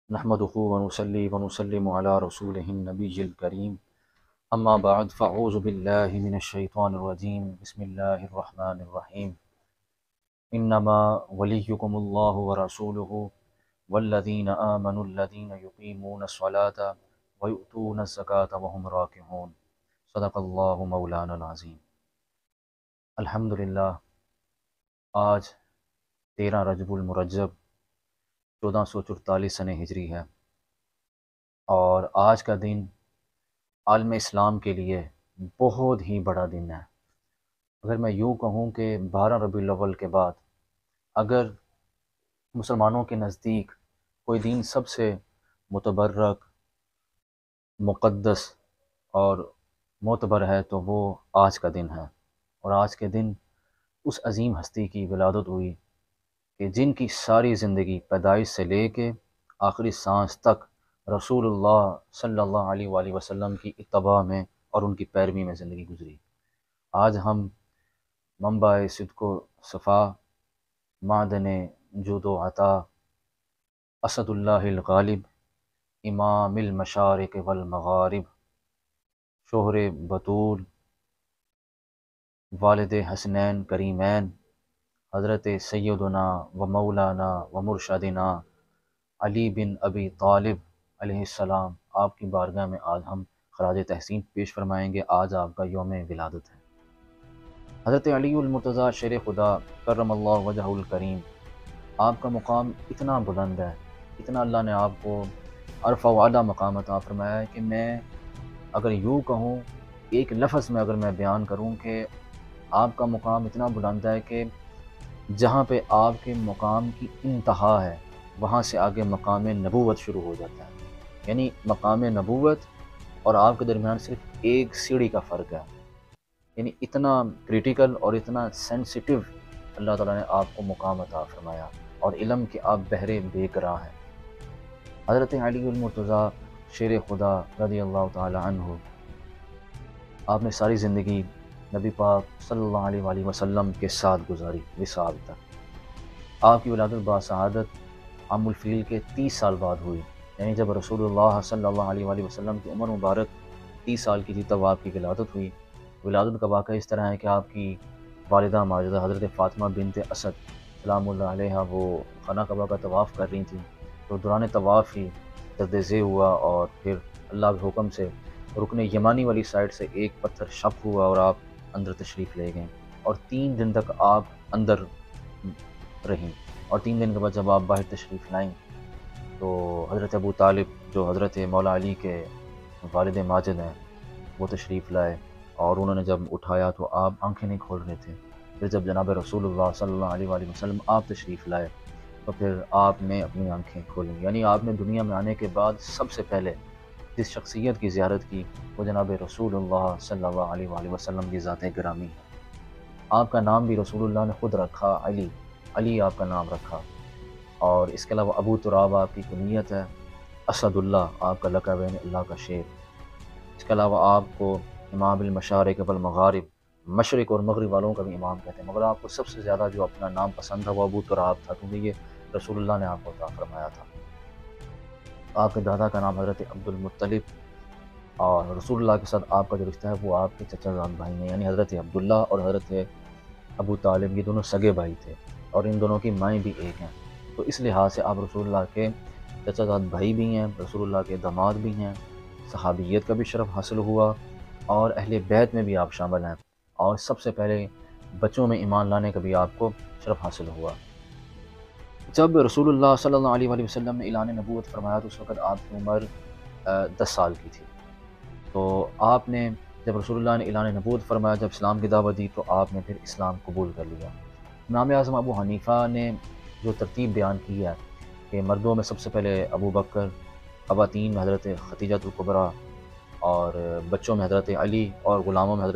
نحمده ونصلي ونسلم على رسوله النبي الكريم أما بعد فأعوذ بالله من الشيطان الرجيم بسم الله الرحمن الرحيم إنما وليكم الله ورسوله والذين آمنوا الذين يقيمون الصلاة ويؤتون الزكاة وهم راكعون صدق الله مولانا العظیم۔ الحمدللہ آج 13 رجب المرجب 1444 سنہ ہجری ہے، اور آج کا دن عالم اسلام کے لیے بہت ہی بڑا دن ہے۔ اگر میں یوں کہوں کہ 12 ربیع الاول کے بعد اگر مسلمانوں کے نزدیک کوئی دن سب سے متبرک، مقدس اور معتبر ہے تو وہ آج کا دن ہے۔ اور آج کے دن اس عظیم ہستی کی ولادت ہوئی کہ جن کی ساری زندگی پیدائش سے لے کے آخری سانس تک رسول اللہ صلی اللہ علیہ وآلہ وسلم کی اتباع میں اور ان کی پیروی میں زندگی گزری۔ آج ہم منبع صدق و صفا، معدن جود و عطا، اسد اللہ الغالب، امام المشارق والمغارب، شوہر بطول، والد حسنین کریمین، حضرت سیدنا و مولانا و مرشدنا علی بن ابی طالب علیہ السلام، آپ کی بارگاہ میں آج ہم خراج تحسین پیش فرمائیں گے۔ آج آپ کا یوم ولادت ہے۔ حضرت علی المرتضیٰ شیر خدا کرم اللہ وجہہ الکریم، آپ کا مقام اتنا بلند ہے، اتنا اللہ نے آپ کو عرفہ و اعلیٰ مقام عطا فرمایا ہے کہ میں اگر یوں کہوں، ایک لفظ میں اگر میں بیان کروں کہ آپ کا مقام اتنا بلند ہے کہ جہاں پہ آپ کے مقام کی انتہا ہے وہاں سے آگے مقام نبوت شروع ہو جاتا ہے۔ یعنی مقام نبوت اور آپ کے درمیان صرف ایک سیڑھی کا فرق ہے۔ یعنی اتنا کریٹیکل اور اتنا سینسٹیو اللہ تعالیٰ نے آپ کو مقام عطا فرمایا، اور علم کے آپ بہرے بے کرا ہیں۔ حضرت علی المرتضیٰ شیر خدا رضی اللہ تعالی عنہ، آپ نے ساری زندگی نبی پاک صلی اللہ علیہ وآلہ وسلم کے ساتھ گزاری وصال تک۔ آپ کی ولادت باسعادت عام الفیل کے 30 سال بعد ہوئی، یعنی جب رسول اللہ صلی اللہ علیہ وآلہ وسلم کی عمر مبارک 30 سال کی تھی تب آپ کی ولادت ہوئی۔ ولادت کا واقعہ اس طرح ہے کہ آپ کی والدہ ماجدہ حضرت فاطمہ بنت اسد سلام اللہ علیہ وہ خانہ کعبہ کا طواف کر رہی تھیں، تو دوران طواف ہی درد ذیل ہوا، اور پھر اللہ کے حکم سے رکن یمانی والی سائڈ سے ایک پتھر شق ہوا اور آپ اندر تشریف لے گئے، اور 3 دن تک آپ اندر رہیں، اور 3 دن کے بعد جب آپ باہر تشریف لائیں تو حضرت ابو طالب جو حضرت مولا علی کے والد ماجد ہیں وہ تشریف لائے، اور انہوں نے جب اٹھایا تو آپ آنکھیں نہیں کھول رہے تھے۔ پھر جب جناب رسول اللہ صلی اللہ علیہ وآلہ وسلم آپ تشریف لائے تو پھر آپ نے اپنی آنکھیں کھولیں، یعنی آپ نے دنیا میں آنے کے بعد سب سے پہلے جس شخصیت کی زیارت کی وہ جناب رسول اللہ صلی اللہ علیہ وآلہ وسلم کی ذات گرامی ہے۔ آپ کا نام بھی رسول اللہ نے خود رکھا، علی، علی آپ کا نام رکھا، اور اس کے علاوہ ابو تراب آپ کی کنیت ہے، اسد اللہ آپ کا لقب ہے، اللہ کا شیر۔ اس کے علاوہ آپ کو امام المشارق والمغارب، مشرق اور مغرب والوں کا بھی امام کہتے ہیں، مگر آپ کو سب سے زیادہ جو اپنا نام پسند تھا وہ ابو تراب تھا، کیونکہ یہ رسول اللہ نے آپ کو عطا فرمایا تھا۔ آپ کے دادا کا نام حضرت عبد المطلب، اور رسول اللہ کے ساتھ آپ کا جو رشتہ ہے وہ آپ کے چچا زاد بھائی ہیں، یعنی حضرت عبداللہ اور حضرت ابو طالب، یہ دونوں سگے بھائی تھے، اور ان دونوں کی مائیں بھی ایک ہیں، تو اس لحاظ سے آپ رسول اللہ کے چچا زاد بھائی بھی ہیں، رسول اللہ کے داماد بھی ہیں، صحابیت کا بھی شرف حاصل ہوا، اور اہل بیت میں بھی آپ شامل ہیں، اور سب سے پہلے بچوں میں ایمان لانے کا بھی آپ کو شرف حاصل ہوا۔ جب رسول اللہ صلی اللہ علیہ وآلہ وسلم نے اعلان نبوت فرمایا تو اس وقت آپ کی عمر 10 سال کی تھی، تو آپ نے جب رسول اللہ نے اعلان نبوت فرمایا، جب اسلام کی دعوت دی تو آپ نے پھر اسلام قبول کر لیا۔ امام اعظم ابو حنیفہ نے جو ترتیب بیان کی ہے کہ مردوں میں سب سے پہلے ابو بکر، خواتین میں حضرت خدیجہ الکبریٰ، اور بچوں میں حضرت علی، اور غلاموں میں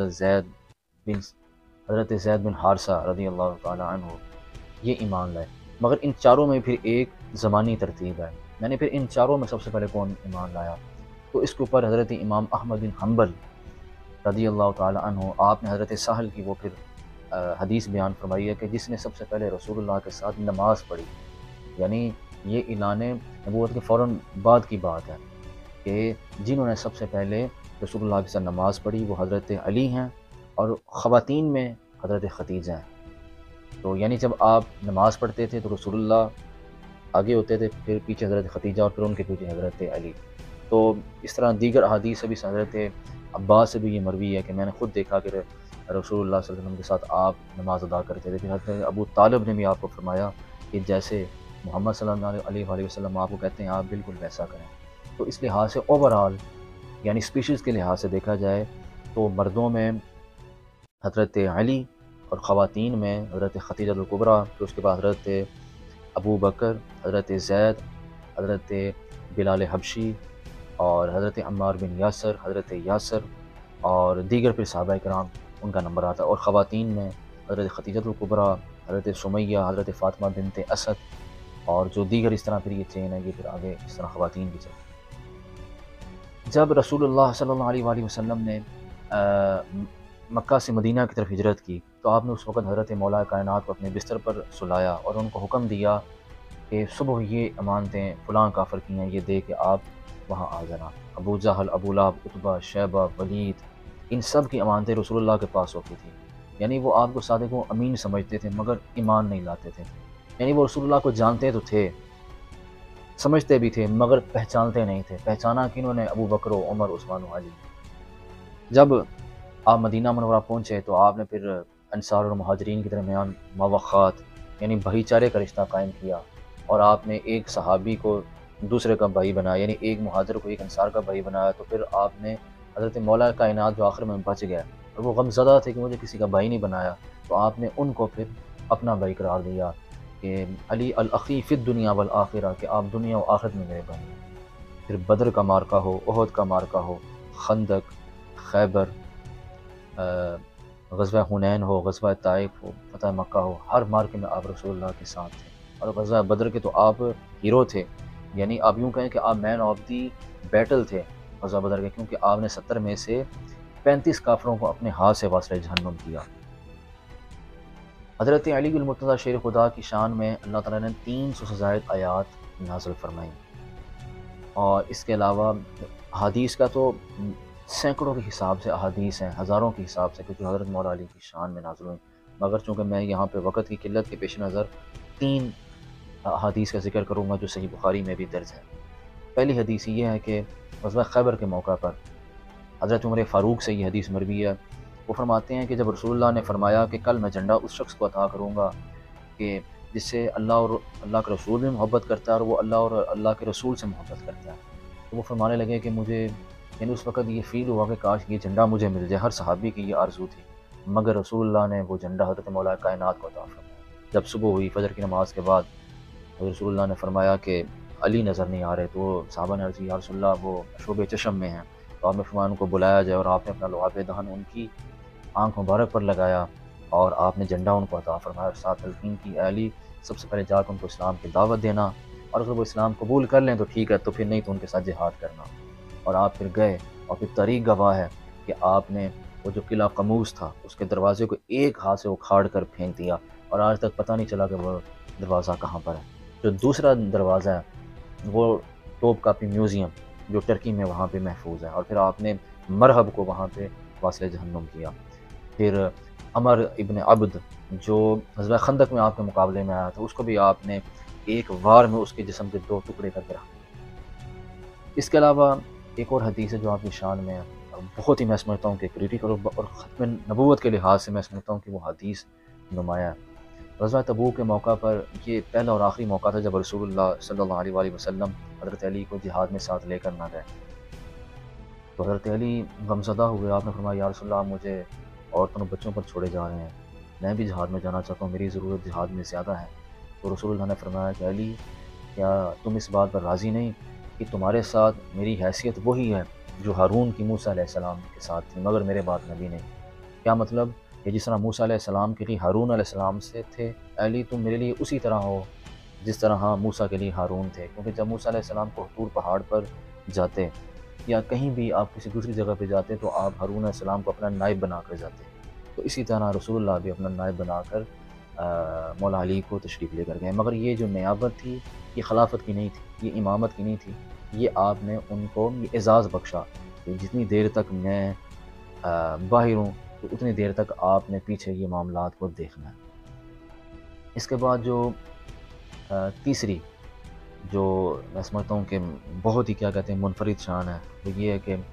حضرت زید بن حارثہ رضی اللہ تعالی عنہ، یہ ایمان لائے۔ مگر ان چاروں میں پھر ایک زمانی ترتیب ہے، یعنی پھر ان چاروں میں سب سے پہلے کون ایمان لایا، تو اس کے اوپر حضرت امام احمد بن حنبل رضی اللہ تعالی عنہ، آپ نے حضرت سہل کی وہ پھر حدیث بیان فرمائی ہے کہ جس نے سب سے پہلے رسول اللہ کے ساتھ نماز پڑھی، یعنی یہ اعلان نبوت کے فوراً بعد کی بات ہے کہ جنہوں نے سب سے پہلے رسول اللہ کے ساتھ نماز پڑھی وہ حضرت علی ہیں، اور خواتین میں حضرت ختیجہ ہیں۔ تو یعنی جب آپ نماز پڑھتے تھے تو رسول اللہ آگے ہوتے تھے، پھر پیچھے حضرت ختیجہ، اور پھر ان کے پیچھے حضرت علی۔ تو اس طرح دیگر احادیث سے بھی حضرت عباس سے بھی یہ مروی ہے کہ میں نے خود دیکھا کہ رسول اللہ صلی اللہ علیہ وسلم کے ساتھ آپ نماز ادا کرتے تھے۔ پھر حضرت ابو طالب نے بھی آپ کو فرمایا کہ جیسے محمد صلی اللہ علیہ وآلہ وسلم آپ کو کہتے ہیں آپ بالکل ویسا کریں۔ تو اس لحاظ سے اوورآل یعنی اسپیشیز کے لحاظ سے دیکھا جائے تو مردوں میں حضرت علی، اور خواتین میں حضرت ختیجہ الکبریٰ، پھر اس کے بعد حضرت ابو بکر، حضرت زید، حضرت بلال حبشی، اور حضرت عمار بن یاسر، حضرت یاسر، اور دیگر پھر صحابہ کرام ان کا نمبر آتا ہے۔ اور خواتین میں حضرت ختیجہ الکبریٰ، حضرت سمیہ، حضرت فاطمہ بنت اسد، اور جو دیگر اس طرح پھر یہ چین ہے، یہ پھر آگے اس طرح خواتین کی چلتی۔ جب رسول اللہ صلی اللہ علیہ وآلہ وسلم نے مکہ سے مدینہ کی طرف ہجرت کی تو آپ نے اس وقت حضرت مولا کائنات کو اپنے بستر پر سلایا اور ان کو حکم دیا کہ صبح یہ امانتیں فلاں کافر کی ہیں، یہ دے کہ آپ وہاں آ جانا۔ ابو جہل، ابو لہب، عتبہ، شیبہ، ولید، ان سب کی امانتیں رسول اللہ کے پاس ہوتی تھی۔ یعنی وہ آپ کو صادق و امین سمجھتے تھے مگر ایمان نہیں لاتے تھے۔ یعنی وہ رسول اللہ کو جانتے تو تھے، سمجھتے بھی تھے، مگر پہچانتے نہیں تھے۔ پہچانا کنہوں نے؟ ابو بکر و عمر، عثمان و علی۔ جب آپ مدینہ منورہ پہنچے تو آپ نے پھر انصار اور مہاجرین کے درمیان مواخات یعنی بھائی چارے کا رشتہ قائم کیا، اور آپ نے ایک صحابی کو دوسرے کا بھائی بنایا، یعنی ایک مہاجر کو ایک انصار کا بھائی بنایا۔ تو پھر آپ نے حضرت مولا کائنات جو آخر میں بچ گئے اور وہ غم زدہ تھے کہ مجھے کسی کا بھائی نہیں بنایا، تو آپ نے ان کو پھر اپنا بھائی قرار دیا کہ علی الاخی فی الدنیا والآخرہ، کہ آپ دنیا و آخرت میں میرے بھائی ہیں۔ پھر بدر کا مارکہ ہو، احد کا مارکہ ہو، خندق، خیبر، غزوہ حنین ہو، غزوہ طائف ہو، فتح مکہ ہو، ہر مارکے میں آپ رسول اللہ کے ساتھ تھے۔ اور غزوہ بدر کے تو آپ ہیرو تھے، یعنی آپ یوں کہیں کہ آپ مین آف دی بیٹل تھے غزوہ بدر کے، کیونکہ آپ نے 70 میں سے 35 کافروں کو اپنے ہاتھ سے واصل جہنم کیا۔ حضرت علی المرتضیٰ شیر خدا کی شان میں اللہ تعالیٰ نے 300 سے زائد آیات نازل فرمائیں، اور اس کے علاوہ حدیث کا تو سینکڑوں کے حساب سے احادیث ہیں، ہزاروں کے حساب سے کہ جو حضرت مولا علی کی شان میں نازل ہوئیں، مگر چونکہ میں یہاں پہ وقت کی قلت کے پیش نظر 3 احادیث کا ذکر کروں گا جو صحیح بخاری میں بھی درج ہے۔ پہلی حدیث یہ ہے کہ غزوہ خیبر کے موقع پر حضرت عمر فاروق سے یہ حدیث مروی ہے، وہ فرماتے ہیں کہ جب رسول اللہ نے فرمایا کہ کل میں جھنڈا اس شخص کو عطا کروں گا کہ جس سے اللہ اور اللہ کے رسول بھی محبت کرتا ہے اور وہ اللہ اور اللہ کے رسول سے محبت کرتا ہے، تو وہ فرمانے لگے کہ مجھے یعنی اس وقت یہ فیل ہوا کہ کاش یہ جھنڈا مجھے مل جائے۔ ہر صحابی کی یہ آرزو تھی، مگر رسول اللہ نے وہ جھنڈا حضرت مولا کائنات کو عطا فرمایا۔ جب صبح ہوئی فجر کی نماز کے بعد، حضرت رسول اللہ نے فرمایا کہ علی نظر نہیں آ رہے، تو صحابہ نے عرض کی یا رسول اللہ وہ شعب چشم میں ہیں، تو آپ نے فرمایا ان کو بلایا جائے، اور آپ نے اپنا لعاب دہن ان کی آنکھ مبارک پر لگایا اور آپ نے جھنڈا ان کو عطا فرمایا، اور ساتھ تلقین کی اے علی سب سے پہلے جا کے ان کو اسلام کی دعوت دینا، اور اگر وہ اسلام قبول کر لیں تو ٹھیک ہے، تو پھر نہیں تو ان کے ساتھ جہاد کرنا۔ اور آپ پھر گئے، اور پھر تاریخ گواہ ہے کہ آپ نے وہ جو قلعہ قموس تھا اس کے دروازے کو ایک ہاتھ سے اکھاڑ کر پھینک دیا، اور آج تک پتہ نہیں چلا کہ وہ دروازہ کہاں پر ہے۔ جو دوسرا دروازہ ہے وہ ٹوپ کاپی میوزیم جو ٹرکی میں وہاں پہ محفوظ ہے، اور پھر آپ نے مرحب کو وہاں پہ واصل جہنم کیا۔ پھر عمر ابن عبد جو غزوہ خندق میں آپ کے مقابلے میں آیا تھا، اس کو بھی آپ نے ایک وار میں اس کے جسم کے 2 ٹکڑے کر کے رکھ دیا۔ اس کے علاوہ ایک اور حدیث ہے جو آپ کی شان میں بہت ہی میں سمجھتا ہوں کہ کریٹیکل اور ختم نبوت کے لحاظ سے میں سمجھتا ہوں کہ وہ حدیث نمایاں ہے۔ غزوہ تبوک کے موقع پر یہ پہلا اور آخری موقع تھا جب رسول اللہ صلی اللہ علیہ وآلہ وسلم حضرت علی کو جہاد میں ساتھ لے کر نہ گئے، تو حضرت علی غمزدہ ہوئے۔ آپ نے فرمایا یا رسول اللہ مجھے عورتوں اور بچوں پر چھوڑے جا رہے ہیں، میں بھی جہاد میں جانا چاہتا ہوں، میری ضرورت جہاد میں زیادہ ہے۔ تو رسول اللہ نے فرمایا کہ علی کیا تم اس بات پر راضی نہیں کہ تمہارے ساتھ میری حیثیت وہی ہے جو ہارون کی موسیٰ علیہ السلام کے ساتھ تھی، مگر میرے بعد نبی نہیں۔ کیا مطلب کہ جس طرح موسیٰ علیہ السلام کے لیے ہارون علیہ السلام سے تھے، علی تم میرے لیے اسی طرح ہو جس طرح موسیٰ کے لیے ہارون تھے، کیونکہ جب موسیٰ علیہ السلام کو طور پہاڑ پر جاتے یا کہیں بھی آپ کسی دوسری جگہ پہ جاتے تو آپ ہارون علیہ السلام کو اپنا نائب بنا کر جاتے، تو اسی طرح رسول اللہ بھی اپنا نائب بنا کر مولا علی کو تشریف لے کر گئے، مگر یہ جو نیابت تھی یہ خلافت کی نہیں تھی، یہ امامت کی نہیں تھی، یہ آپ نے ان کو یہ اعزاز بخشا کہ جتنی دیر تک میں باہر ہوں تو اتنی دیر تک آپ نے پیچھے یہ معاملات کو دیکھنا ہے۔ اس کے بعد جو تیسری جو میں سمجھتا ہوں کہ بہت ہی کیا کہتے ہیں منفرد شان ہے، وہ یہ ہے کہ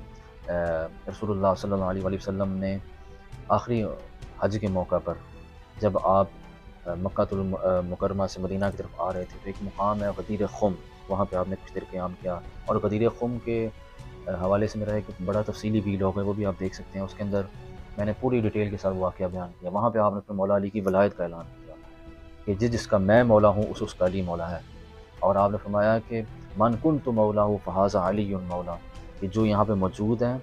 رسول اللہ صلی اللہ علیہ وآلہ وسلم نے آخری حج کے موقع پر جب آپ مکہ المکرمہ سے مدینہ کی طرف آ رہے تھے تو ایک مقام ہے غدیر خم، وہاں پہ آپ نے کچھ دیر قیام کیا، اور غدیر خم کے حوالے سے میرا ایک بڑا تفصیلی ویڈیو ہے، وہ بھی آپ دیکھ سکتے ہیں، اس کے اندر میں نے پوری ڈیٹیل کے ساتھ واقعہ بیان کیا۔ وہاں پہ آپ نے اپنے مولا علی کی ولایت کا اعلان کیا کہ جس کا میں مولا ہوں اس کا علی مولا ہے، اور آپ نے فرمایا کہ من کنت مولا فہذا علی مولا، کہ جو یہاں پہ موجود ہیں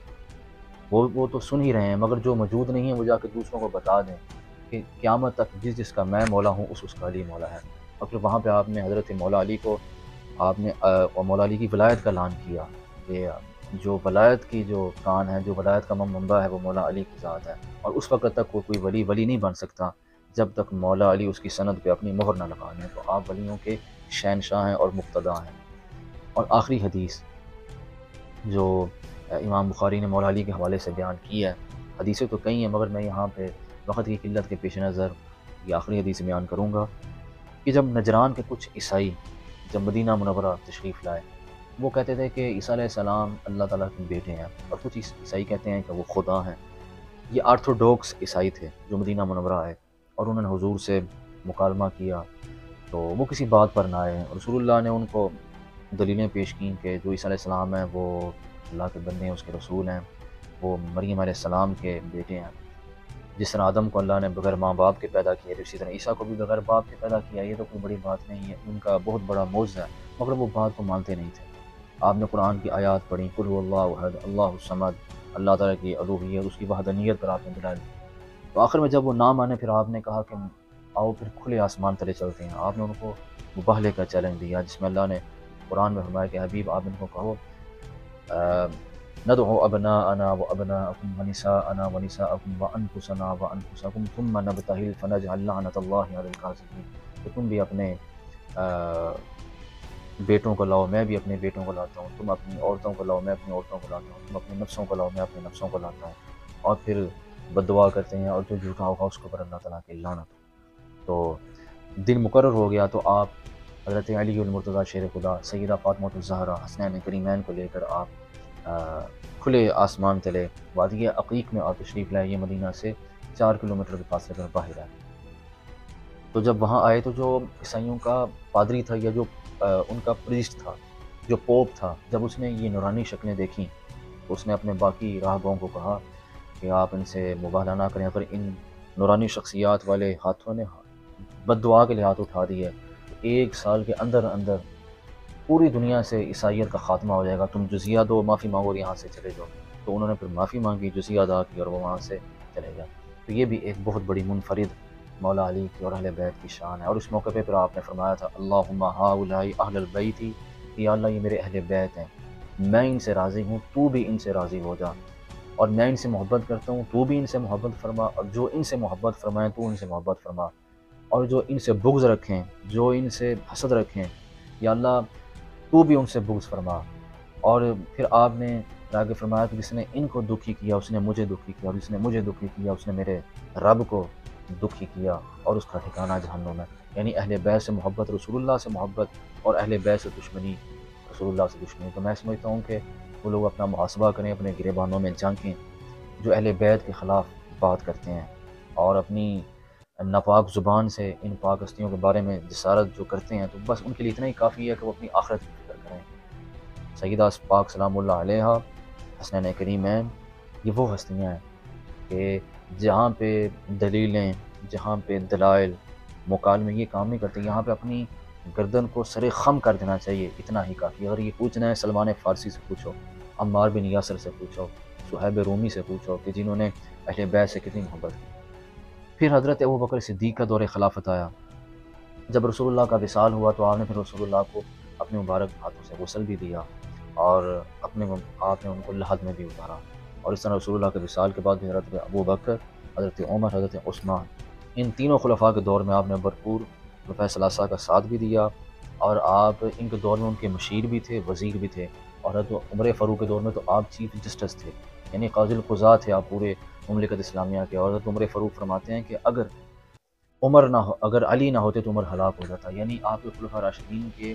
وہ تو سن ہی رہے ہیں، مگر جو موجود نہیں ہیں وہ جا کے دوسروں کو بتا دیں کہ قیامت تک جس کا میں مولا ہوں اس کا علی مولا ہے۔ اور پھر وہاں پہ آپ نے حضرت مولا علی کو آپ نے مولا علی کی ولایت کا اعلان کیا کہ جو ولایت کی جو کان ہے، جو ولایت کا منبع ہے، وہ مولا علی کی ذات ہے، اور اس وقت تک کوئی ولی نہیں بن سکتا جب تک مولا علی اس کی سند پہ اپنی مہر نہ لگا لیں۔ تو آپ ولیوں کے شہنشاہ ہیں اور مقتدا ہیں۔ اور آخری حدیث جو امام بخاری نے مولا علی کے حوالے سے بیان کی ہے، حدیثیں تو کئی ہیں مگر میں یہاں پہ وقت کی قلت کے پیش نظر یہ آخری حدیث بیان کروں گا کہ جب نجران کے کچھ عیسائی جب مدینہ منورہ تشریف لائے، وہ کہتے تھے کہ عیسیٰ علیہ السلام اللہ تعالیٰ کے بیٹے ہیں، اور کچھ عیسائی کہتے ہیں کہ وہ خدا ہیں۔ یہ آرتھوڈوکس عیسائی تھے جو مدینہ منورہ آئے اور انہوں نے حضور سے مکالمہ کیا، تو وہ کسی بات پر نہ آئے، رسول اللہ نے ان کو دلیلیں پیش کیں کہ جو عیسیٰ علیہ السلام ہیں وہ اللہ کے بندے ہیں، اس کے رسول ہیں، وہ مریم علیہ السلام کے بیٹے ہیں، جس طرح آدم کو اللہ نے بغیر ماں باپ کے پیدا کیا، اسی طرح عیسیٰ کو بھی بغیر باپ کے پیدا کیا۔ یہ تو کوئی بڑی بات نہیں ہے، ان کا بہت بڑا معجزہ ہے، مگر وہ بات کو مانتے نہیں تھے۔ آپ نے قرآن کی آیات پڑھی، قل هو اللہ احد اللہ الصمد، اللہ تعالیٰ کی الوہیت، اس کی وحدانیت پر آپ نے دلائل دی۔ تو آخر میں جب وہ نہ مانے پھر آپ نے کہا کہ آؤ پھر کھلے آسمان تلے چلتے ہیں۔ آپ نے ان کو مباہلے کا چیلنج دیا، جس میں اللہ نے قرآن میں فرمایا کہ حبیب آپ ان کو کہو ندعو ابناءنا وابناءکم ونساءنا ونساءکم وانفسنا وانفسکم ثم نبتہل فنجعل لعنۃ اللہ علی الکاذبین، کہ تم بھی اپنے بیٹوں کو لاؤ، میں بھی اپنے بیٹوں کو لاتا ہوں، تم اپنی عورتوں کو لاؤ، میں اپنی عورتوں کو لاتا ہوں، تم اپنے نفسوں کو لاؤ، میں اپنے نفسوں کو لاتا ہوں، اور پھر بد دعا کرتے ہیں، اور جو جھوٹا ہوگا اس کو پر اللہ تعالیٰ کی لعنت ہو۔ تو دن مقرر ہو گیا تو آپ حضرت علی المرتضیٰ شیر خدا، سیدہ فاطمہ الزہرا، حسنین کریمین کو لے کر آپ کھلے آسمان تلے وادی عقیق میں آپ تشریف لائے۔ یہ مدینہ سے 4 کلومیٹر کے فاصلے پر باہر ہے۔ تو جب وہاں آئے تو جو عیسائیوں کا پادری تھا یا جو ان کا پریسٹ تھا، جو پوپ تھا، جب اس نے یہ نورانی شکلیں دیکھیں تو اس نے اپنے باقی راہبوں کو کہا کہ آپ ان سے مباہلہ نہ کریں، اگر ان نورانی شخصیات والے ہاتھوں نے بد دعا کے لیے ہاتھ اٹھا دیے تو 1 سال کے اندر اندر پوری دنیا سے عیسائیت کا خاتمہ ہو جائے گا، تم جزیہ دو، معافی مانگو اور یہاں سے چلے جاؤ۔ تو انہوں نے پھر معافی مانگی، جزیہ ادا کی، اور وہ وہاں سے چلے گئے۔ تو یہ بھی ایک بہت بڑی منفرد مولا علی کی اور اہل بیت کی شان ہے۔ اور اس موقع پہ پھر آپ نے فرمایا تھا اللہم ہؤلاء اہل البیت، یا اللہ یہ میرے اہل بیت ہیں، میں ان سے راضی ہوں، تو بھی ان سے راضی ہو جا، اور میں ان سے محبت کرتا ہوں، تو بھی ان سے محبت فرما، اور جو ان سے محبت فرمائیں تو ان سے محبت فرما، اور جو ان سے بغض رکھیں، جو ان سے حسد رکھیں، یا اللہ تو بھی ان سے بغض فرما۔ اور پھر آپ نے آگے فرمایا کہ جس نے ان کو دکھی کیا اس نے مجھے دکھی کیا، اور جس نے مجھے دکھی کیا اس نے میرے رب کو دکھی کیا، اور اس کا ٹھکانہ جہنم ہے۔ یعنی اہل بیت سے محبت، رسول اللہ سے محبت، اور اہل بیت سے دشمنی، رسول اللہ سے دشمنی۔ تو میں سمجھتا ہوں کہ وہ لوگ اپنا محاسبہ کریں، اپنے گریبانوں میں جھانکیں جو اہل بیت کے خلاف بات کرتے ہیں، اور اپنی ناپاک زبان سے ان پاک ہستیوں کے بارے میں جسارت جو کرتے ہیں، تو بس ان کے لیے اتنا ہی کافی ہے کہ وہ اپنی آخرت کی فکر کریں۔ سیدہ پاک سلام اللہ علیہ، حسنین کریمین، یہ وہ ہستیاں ہیں کہ جہاں پہ دلیلیں، جہاں پہ دلائل، مکالمے یہ کام نہیں کرتے، یہاں پہ اپنی گردن کو سر خم کر دینا چاہیے، اتنا ہی کافی۔ اگر یہ پوچھنا ہے سلمان فارسی سے پوچھو، عمار بن یاسر سے پوچھو، صہیب رومی سے پوچھو کہ جنہوں نے اہل بیت سے کتنی محبت کی۔ پھر حضرت ابوبکر صدیق کا دور خلافت آیا۔ جب رسول اللہ کا وصال ہوا تو آپ نے پھر رسول اللہ کو اپنے مبارک ہاتھوں سے غسل بھی دیا، اور آپ نے ان کو لحد میں بھی اتارا۔ اور اس طرح رسول اللہ کے وصال کے بعد بھی حضرت ابوبکر، حضرت عمر، حضرت عثمان، ان تینوں خلفاء کے دور میں آپ نے بھرپور خلفۂ ثلاثہ کا ساتھ بھی دیا، اور آپ ان کے دور میں ان کے مشیر بھی تھے، وزیر بھی تھے، اور حضرت عمر فاروق کے دور میں تو آپ چیف جسٹس تھے، یعنی قاضی القضات تھے آپ پورے مملکت اسلامیہ کے۔ اور حضرت عمر فاروق فرماتے ہیں کہ اگر علی نہ ہوتے تو عمر ہلاک ہو جاتا، یعنی آپ کے خلفاء راشدین کے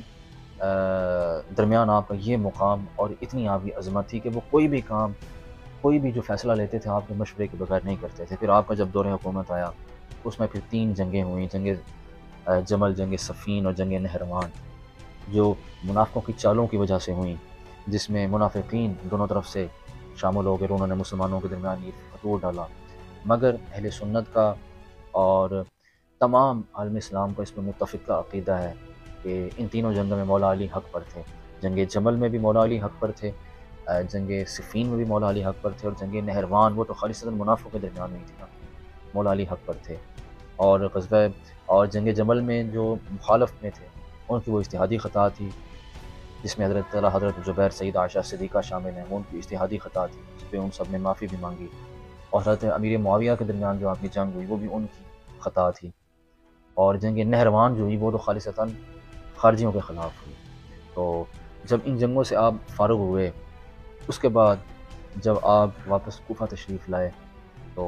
درمیان آپ کا یہ مقام اور اتنی آپ کی عظمت تھی کہ وہ کوئی بھی جو فیصلہ لیتے تھے آپ کے مشورے کے بغیر نہیں کرتے تھے۔ پھر آپ کا جب دور حکومت آیا، اس میں پھر 3 جنگیں ہوئیں، جنگ جمل، جنگ صفین اور جنگ نہروان، جو منافقوں کی چالوں کی وجہ سے ہوئیں، جس میں منافقین دونوں طرف سے شامل ہو گئے، انہوں نے مسلمانوں کے درمیان یہ فتور ڈالا۔ مگر اہل سنت کا اور تمام عالم اسلام کا اس میں متفقہ عقیدہ ہے کہ ان تینوں جنگوں میں مولا علی حق پر تھے۔ جنگ جمل میں بھی مولا علی حق پر تھے، جنگ صفین میں بھی مولا علی حق پر تھے، اور جنگ نہروان وہ تو خالصتاً منافقوں کے درمیان ہوئی تھی نا، مولا علی حق پر تھے۔ اور غزوہ اور جنگ جمل میں جو مخالف میں تھے ان کی وہ اجتہادی خطا تھی، جس میں حضرت زبیر، سید عائشہ صدیقہ شامل ہیں، وہ ان کی اجتہادی خطا تھی، جس پہ ان سب نے معافی بھی مانگی۔ اور حضرت امیر معاویہ کے درمیان جو آپ کی جنگ ہوئی وہ بھی ان کی خطا تھی۔ اور جنگ نہروان جو ہوئی وہ تو خالصتاً خارجیوں کے خلاف ہوئی۔ تو جب ان جنگوں سے آپ فارغ ہوئے، اس کے بعد جب آپ واپس کوفہ تشریف لائے تو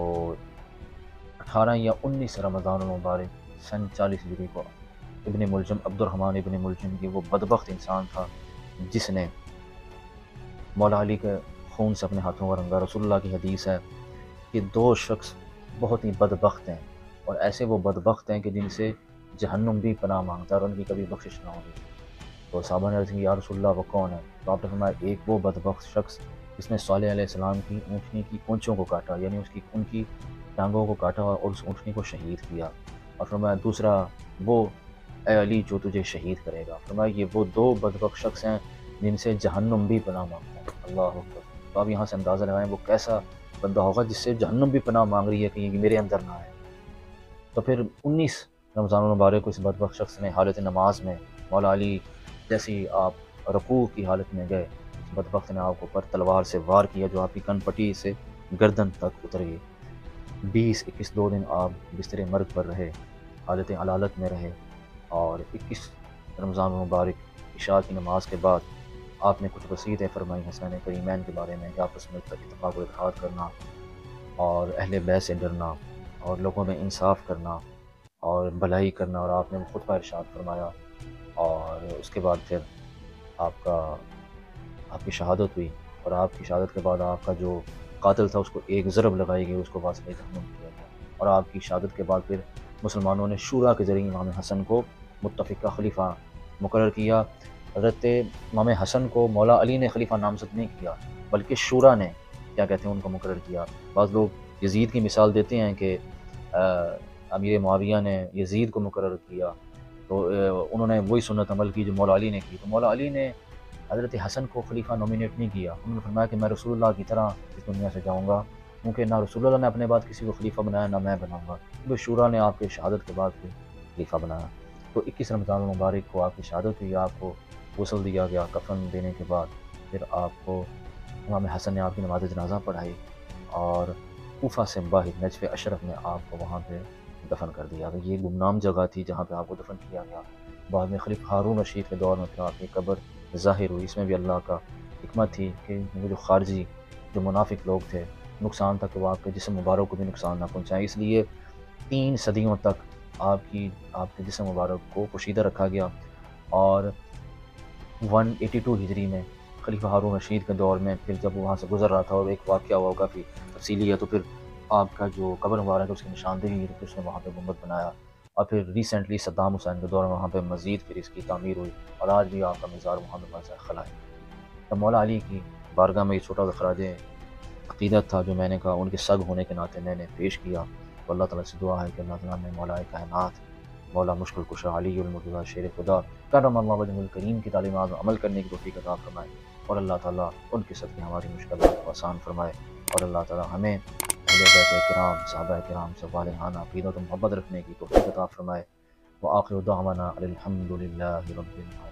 18 یا 19 رمضان المبارک سن 40 ہجری کو ابن ملجم، عبد الرحمن ابن ملجم کی وہ بدبخت انسان تھا جس نے مولا علی کے خون سے اپنے ہاتھوں کا رنگا۔ رسول اللہ کی حدیث ہے کہ 2 شخص بہت ہی بدبخت ہیں، اور ایسے وہ بدبخت ہیں کہ جن سے جہنم بھی پناہ مانگتا ہے اور ان کی کبھی بخشش نہ ہوگی۔ تو صحابہ نے عرض کی یا رسول اللہ وہ کون ہے؟ تو آپ نے فرمایا ایک وہ بدبخت شخص جس نے صالح علیہ السلام کی اونٹنی کی پونچھوں کو کاٹا، یعنی ان کی ٹانگوں کو کاٹا اور اس اونٹنی کو شہید کیا۔ اور فرمایا دوسرا وہ اے علی جو تجھے شہید کرے گا۔ فرمایا یہ وہ 2 بدبخت شخص ہیں جن سے جہنم بھی پناہ مانگتا ہے۔ اللہ اکبر۔ تو آپ یہاں سے اندازہ لگائیں وہ کیسا بندہ ہوگا جس سے جہنم بھی پناہ مانگ رہی ہے کہ یہ میرے اندر نہ آئے۔ تو پھر 19 رمضان المبارک کو اس بدبخت شخص نے حالت نماز میں مولا علی جیسی آپ رکوع کی حالت میں گئے، اس بدبخت نے آپ کو پر تلوار سے وار کیا جو آپ کی کن پٹی سے گردن تک اتر گئی۔ 20-21 2 دن آپ بستر مرگ پر رہے، حالت علالت میں رہے، اور 21 رمضان المبارک عشاء کی نماز کے بعد آپ نے کچھ وصیتیں فرمائی حسنین کریمین کے بارے میں کہ آپس میں اتفاق و اتحاد کرنا، اور اہل بیت سے ڈرنا، اور لوگوں میں انصاف کرنا، اور بھلائی کرنا، اور آپ نے وہ خطبہ ارشاد فرمایا۔ اور اس کے بعد پھر آپ کی شہادت ہوئی، اور آپ کی شہادت کے بعد آپ کا جو قاتل تھا اس کو ایک ضرب لگائی گئی، اس کو واسطے جہنم کیا گیا۔ اور آپ کی شہادت کے بعد پھر مسلمانوں نے شورا کے ذریعے امام حسن کو متفقہ خلیفہ مقرر کیا۔ حضرت امام حسن کو مولا علی نے خلیفہ نامزد نہیں کیا، بلکہ شورا نے کیا کہتے ہیں ان کو مقرر کیا۔ بعض لوگ یزید کی مثال دیتے ہیں کہ امیر معاویہ نے یزید کو مقرر کیا، تو انہوں نے وہی سنت عمل کی جو مولا علی نے کی۔ تو مولا علی نے حضرت حسن کو خلیفہ نومینیٹ نہیں کیا، انہوں نے فرمایا کہ میں رسول اللہ کی طرح اس دنیا سے جاؤں گا، کیونکہ نہ رسول اللہ نے اپنے بعد کسی کو خلیفہ بنایا نہ میں بناؤں گا، کیونکہ شورا نے آپ کے شہادت کے بعد پھر خلیفہ بنایا۔ تو 21 رمضان المبارک کو آپ کی شہادت ہوئی، آپ کو غسل دیا گیا، کفن دینے کے بعد پھر آپ کو امام حسن نے آپ کی نماز جنازہ پڑھائی، اور کوفہ سے باہر نجف اشرف میں آپ کو وہاں پہ دفن کر دیا گیا۔ یہ گمنام جگہ تھی جہاں پہ آپ کو دفن کیا گیا۔ بعد میں خلیفہ ہارون رشید کے دور میں پھر آپ کی قبر ظاہر ہوئی، اس میں بھی اللہ کا حکمت تھی کہ وہ جو خارجی جو منافق لوگ تھے نقصان تھا کہ وہ آپ کے جسم مبارک کو بھی نقصان نہ پہنچائیں، اس لیے 3 صدیوں تک آپ کے جسم مبارک کو پوشیدہ رکھا گیا۔ اور 182 ہجری میں خلیفہ ہارون رشید کے دور میں پھر جب وہاں سے گزر رہا تھا، اور ایک واقعہ ہوا کافی تفصیلی ہے، تو پھر آپ کا جو قبر مبارک ہے اس کی نشاندہی پھر اس نے وہاں پہ گنبد بنایا، اور پھر ریسنٹلی صدام حسین کے دور میں وہاں پہ مزید پھر اس کی تعمیر ہوئی، اور آج بھی آپ کا مزار وہاں پہ بنتا ہے خلا ہے۔ تو مولا علی کی بارگاہ میں یہ چھوٹا سا خراج عقیدت تھا جو میں نے کہا ان کے سگ ہونے کے ناطے میں نے پیش کیا۔ تو اللہ تعالیٰ سے دعا ہے کہ اللہ تعالیٰ نے مولا کائنات، مولا مشکل کشا علی المرتضیٰ شیر خدا کرم اللہ وجہ الکریم کی تعلیمات عمل کرنے کی توفیق عطا فرمائے، اور اللہ تعالیٰ ان کے صدقے ہماری مشکلات کو آسان فرمائے، اور اللہ تعالیٰ ہمیں اہل بیت کرام، صحابہ کرام سے والہانہ عقیدت و محبت رکھنے کی توفیق عطا فرمائے۔ وآخر دعوانا الحمد للہ رب العالمین۔